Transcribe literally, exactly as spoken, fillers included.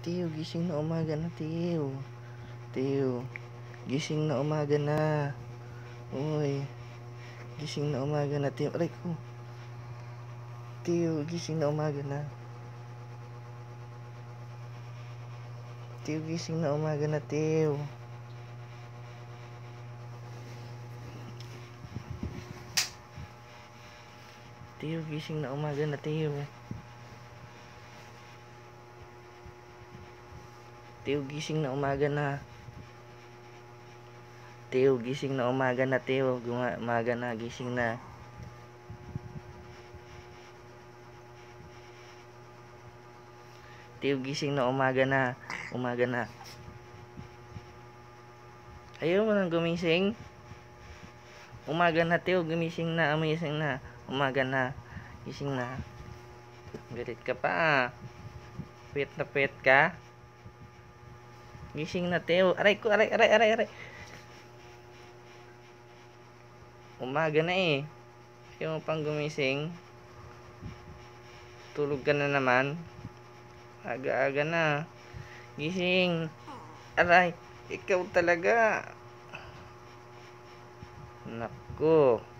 Tiyo, gising na umaga na, Tiyo. Tiyo, gising na umaga na. Uy, gising na umaga na, Tiyo. Aray ko. Tiyo, gising na umaga na. Tiyo, gising na umaga na, Tiyo. Tiyo, gising na umaga na, Tiyo. Tiyo, gising na umaga na. Tiyo, gising na umaga na, Tiyo. Umaga na, gising na. Tiyo, gising na umaga na. Umaga na. Ayaw mo nang gumising? Umaga na, Tiyo. Gumising na. Amising na. Umaga na. Gising na. Galit ka pa ah. Pet na pet ka. Gising na, Tiyo. Aray ko, aray, aray, aray, aray. Umaga na eh. Ayaw mo pang gumising. Tulog ka na naman. Aga-aga na. Gising. Aray, ikaw talaga. Naku.